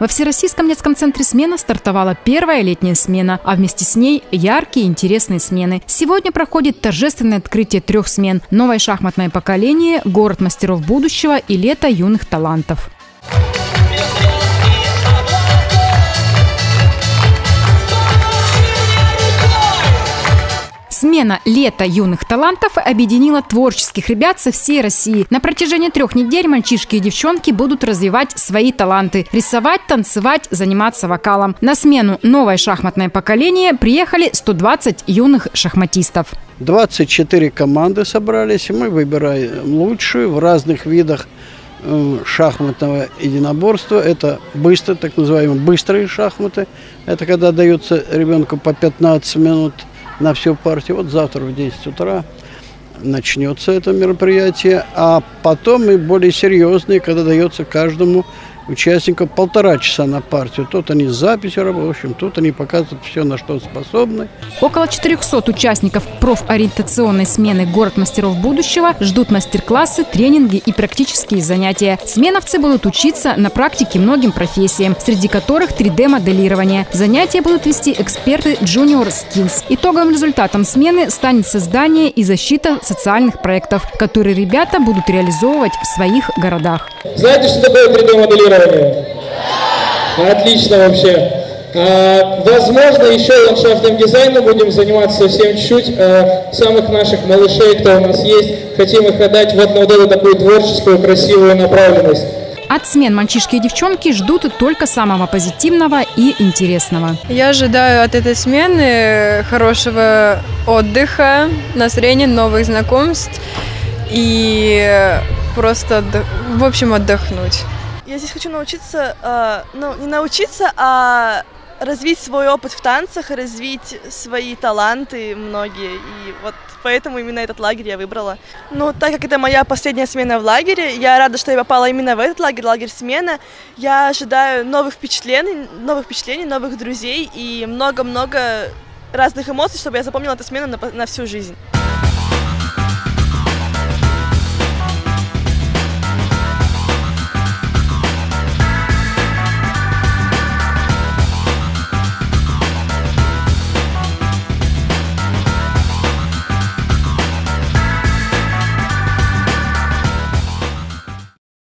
Во Всероссийском детском центре «Смена» стартовала первая летняя смена, а вместе с ней яркие и интересные смены. Сегодня проходит торжественное открытие 3 смен: «Новое шахматное поколение», «Город мастеров будущего» и «Лето юных талантов». Смена «Лето юных талантов» объединила творческих ребят со всей России. На протяжении 3 недель мальчишки и девчонки будут развивать свои таланты – рисовать, танцевать, заниматься вокалом. На смену «Новое шахматное поколение» приехали 120 юных шахматистов. 24 команды собрались, и мы выбираем лучшую в разных видах шахматного единоборства. Это быстро, так называемые быстрые шахматы. Это когда дается ребенку по 15 минут на всю партию. Вот завтра в 10 утра начнется это мероприятие, а потом и более серьезные, когда дается каждому участнику 1,5 часа на партию. Тут они с записью работают, в общем, тут они показывают все, на что способны. Около 400 участников профориентационной смены «Город мастеров будущего» ждут мастер-классы, тренинги и практические занятия. Сменовцы будут учиться на практике многим профессиям, среди которых 3D-моделирование. Занятия будут вести эксперты Junior Skills. Итоговым результатом смены станет создание и защита социальных проектов, которые ребята будут реализовывать в своих городах. Знаете, что такое 3D-моделирование? Отлично вообще. Возможно, еще ландшафтным дизайном будем заниматься совсем чуть-чуть. Самых наших малышей, кто у нас есть, хотим их отдать в одну вот эту такую творческую, красивую направленность. От смен мальчишки и девчонки ждут только самого позитивного и интересного. Я ожидаю от этой смены хорошего отдыха, настроения, новых знакомств и просто, в общем, отдохнуть. Я здесь хочу научиться, не научиться, а развить свой опыт в танцах, развить свои таланты многие. И вот поэтому именно этот лагерь я выбрала. Ну, так как это моя последняя смена в лагере, я рада, что я попала именно в этот лагерь, лагерь-смена. Я ожидаю новых впечатлений, новых друзей и много-много разных эмоций, чтобы я запомнила эту смену на всю жизнь.